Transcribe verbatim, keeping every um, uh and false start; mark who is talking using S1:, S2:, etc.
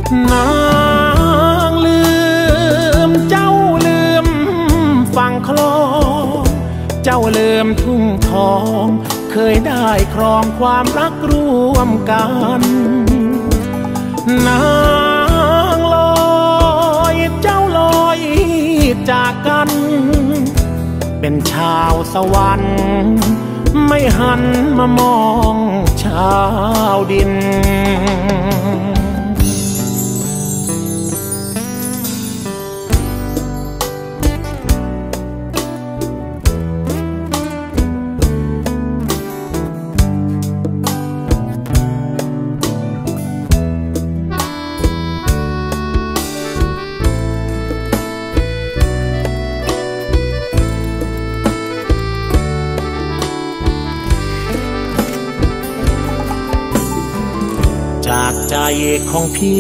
S1: นางลืมเจ้าลืมฝั่งคลองเจ้าลืมทุ่งทองเคยได้ครองความรักร่วมกันนางลอยเจ้าลอยจากกันเป็นชาวสวรรค์ไม่หันมามองชาวดินจากใจของพี่